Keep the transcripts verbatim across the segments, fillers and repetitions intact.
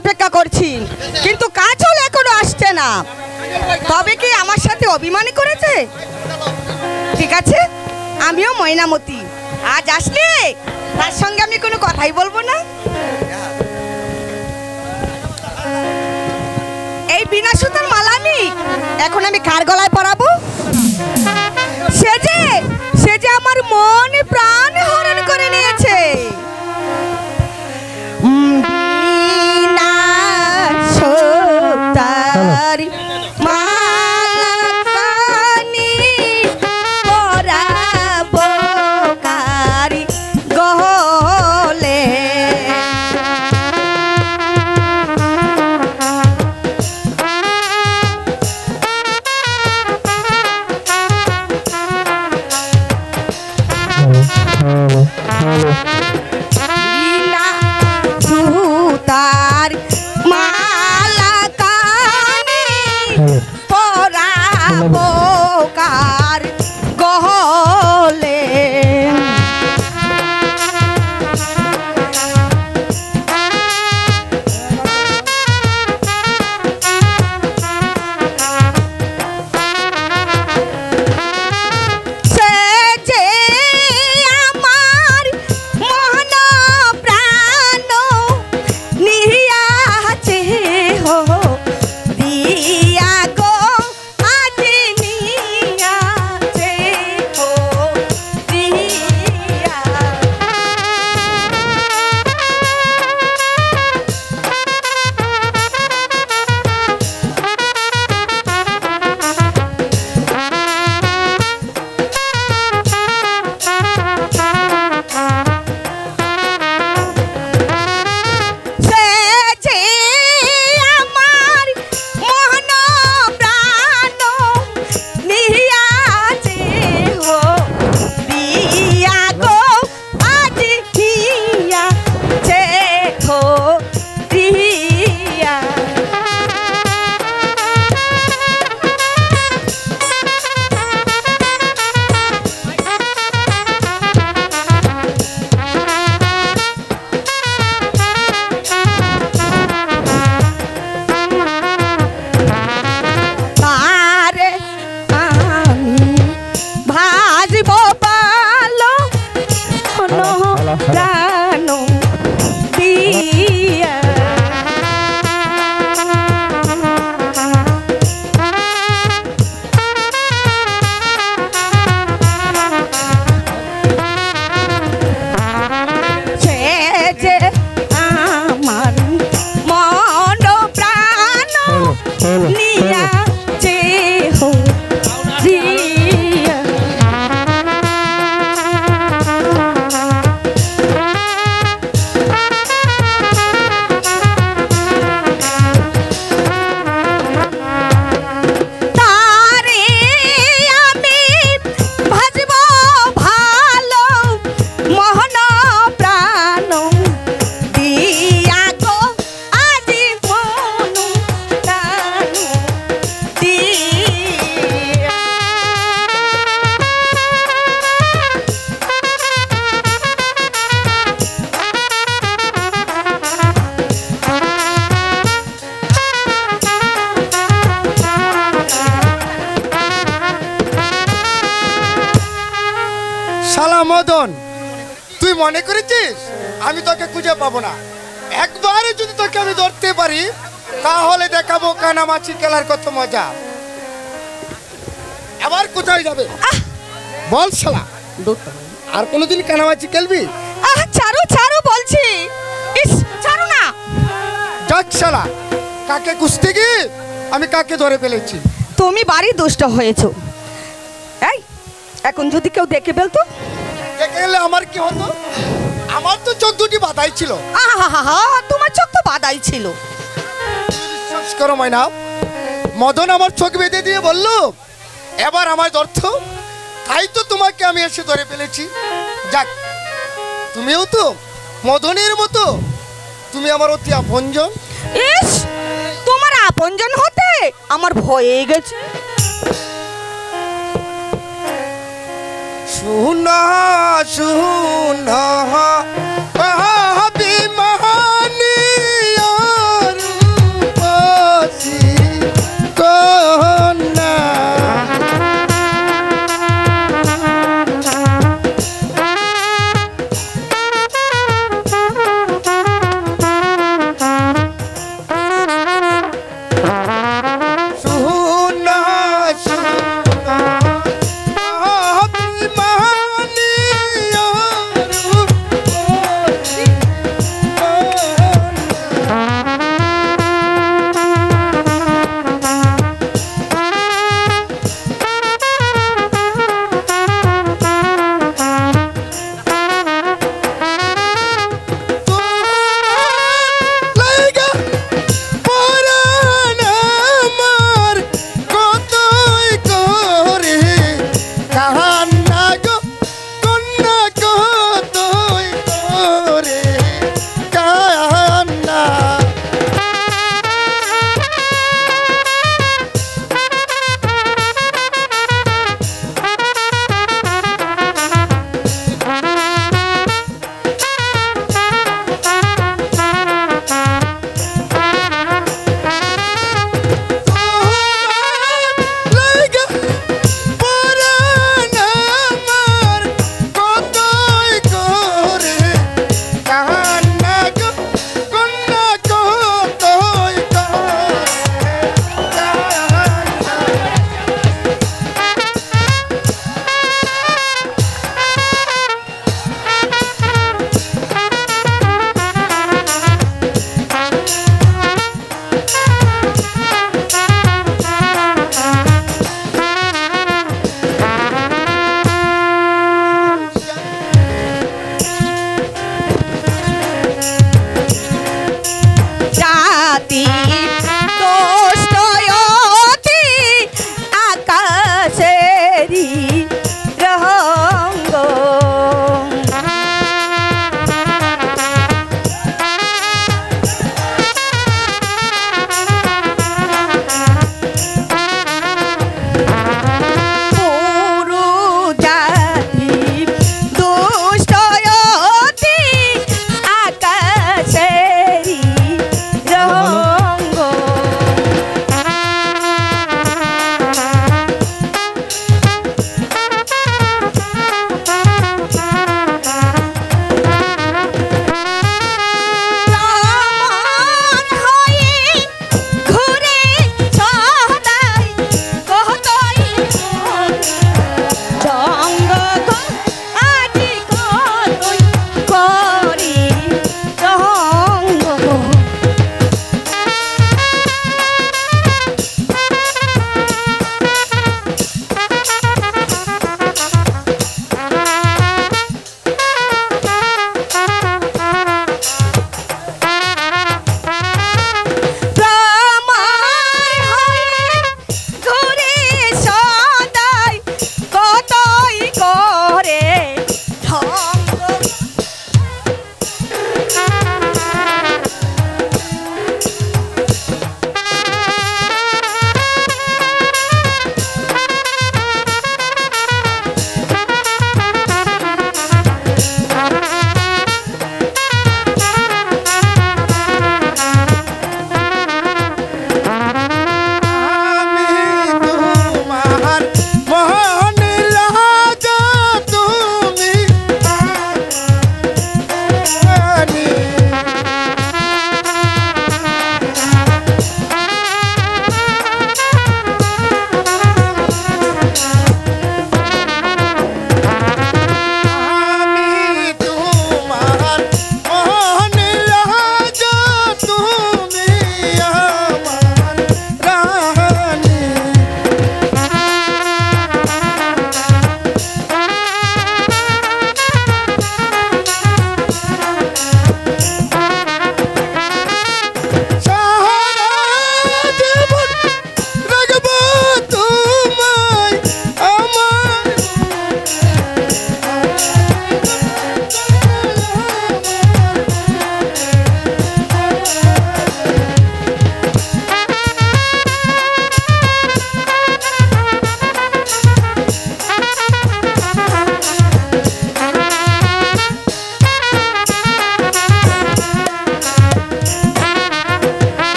অপেক্ষা করছি, কিন্তু কাজল এখনো আসছে না। তবে কি আমার সাথে অভিমানী করেছে? ঠিক আছে, আমিও ময়নামতি, আজ আসলে তার সঙ্গে আমি কোনো কথাই বলবো না। এই বিনা সুতার মালা আমি এখন আমি কার গলায় পরাবো? সে যে সে যে আমার মন প্রাণ হরণ করে নিয়েছে। বিনা সুতার মালা কানি পরাবো কার গলে। বিনা সুতার মালা কানে পরাবো কার গলে। মদন, তুই মনে করেছিস আমি তোকে খুঁজে পাবো না? একবার যদি তোকে আমি ধরতে পারি তাহলে দেখাবো কানামাছি খেলার কত মজা। আবার কোথায় যাবে বল শালা? আর কোনোদিন কানামাছি খেলবি? আহ ছাড়ো ছাড়ো বলছি। ইস ছাড়ো না। যাক শালা, কাকে খুঁজতে গিয়ে আমি কাকে ধরে ফেলেছি। তুমি বাড়ি দুষ্ট হয়েছো। এই এখন যদি কেউ দেখে ফেলতো? দেখে এলে আমার কি হতো? আমার তো চোখ দুটি বাঁধাই ছিল। আহা, তোমার চোখ তো বাঁধাই ছিল। বিশ্বাস করো ময়না, মদন আমার চোখ বেঁধে দিয়ে বলল এবার আমায় ধরতো, তাই তো তোমাকে আমি এসে ধরে ফেলেছি। যাক, তুমিও তো মদনের মতো, তুমি আমার অতি আপনজন। ইস, তোমার আপনজন হতে আমার ভয়ে গেছে। শুনা শুনা বিমানি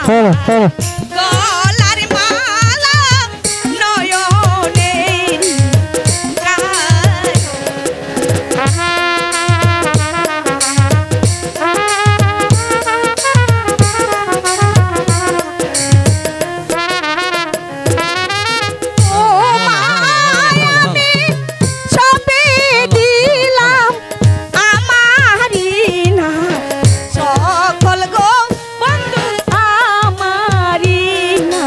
গলার মালা নয়নে ও মায়ামি সবে দিলাম আমারি না সকল গো বন্ধু আমারি না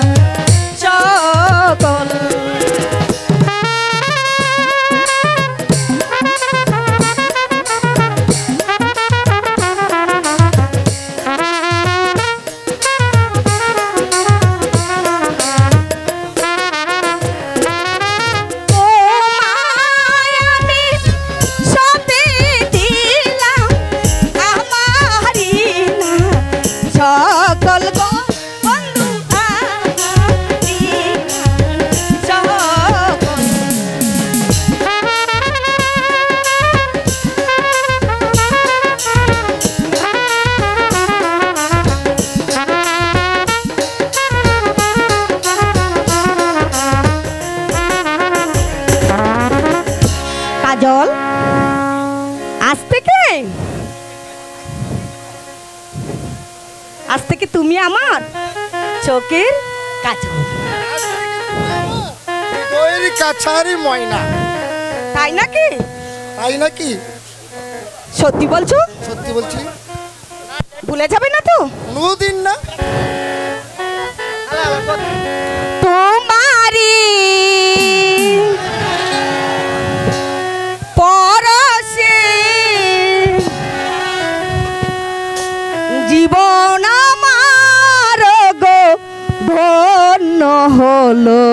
সকল ও মায়ামি সবে দিলাম আমারি না সকল গো বন্ধু আমারি না সকল কাজল আজ থেকে আজ থেকে তুমি আমার চোখের কাজল হৃদয়ের কাছারি ময়না। তাই নাকি? তাই নাকি? সত্যি বলছো? সত্যি বলছি। ভুলে যাবে না তো? কোনোদিন না। তোমারি পরশে জীবন আমার গো ধন্য হলো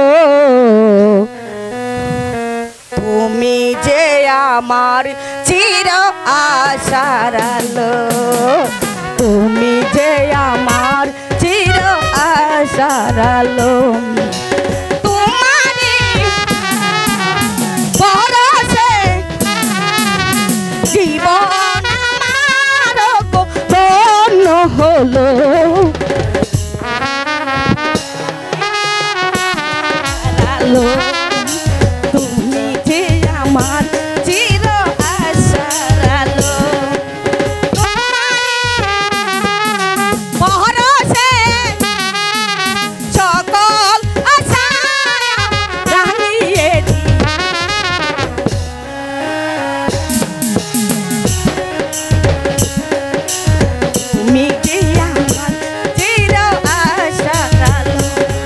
তুমি যে আমার চির আশার আলো তুমি যে আমার চির আশার আলো তোমারি পরশে জীবন আমার গো ধন্য হলো আলো তুমি যে আমার চির আশার আলো পরশে সকল আশা রাঙিয়ে দিই তুমি যে আমার চির আশার আলো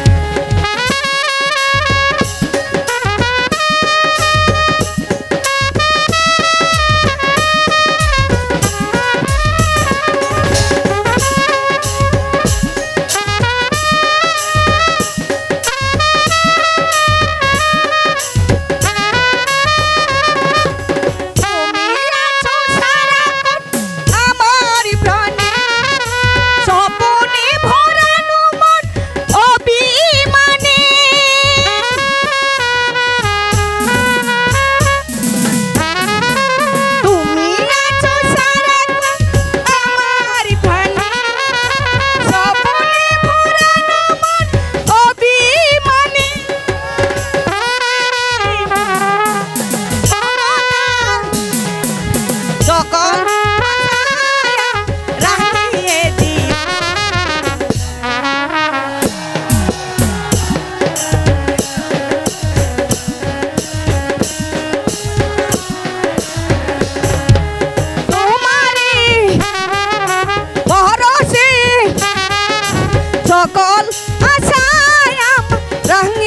তুমি আছো সারাক্ষণ আমারই প্রাণে স্বপনে ভরানো মন অভিমানে তুমি আছো সারাক্ষণ আমারই প্রাণে স্বপনে ভরানো মন অভিমানে সকল রাখিয়ে দিই তোমারি ভরসে সকল আশায় রাখিয়ে